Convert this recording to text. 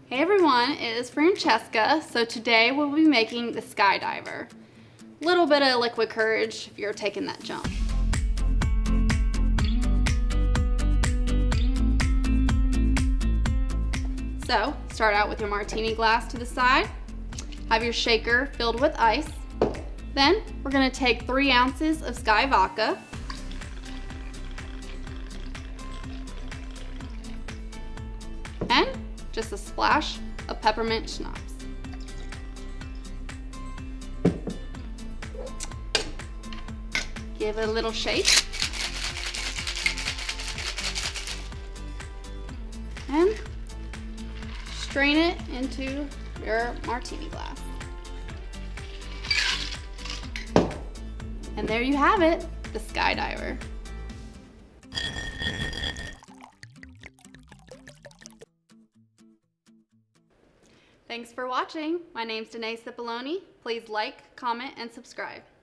Hey everyone, it is Franchesca. So today we'll be making the skydiver. A little bit of liquid courage if you're taking that jump. So start out with your martini glass to the side. Have your shaker filled with ice. Then we're going to take 3 ounces of Skyy vodka. And just a splash of peppermint schnapps. Give it a little shake. And strain it into your martini glass. And there you have it, the skydiver. Thanks for watching. My name's Danae Cipollone. Please like, comment, and subscribe.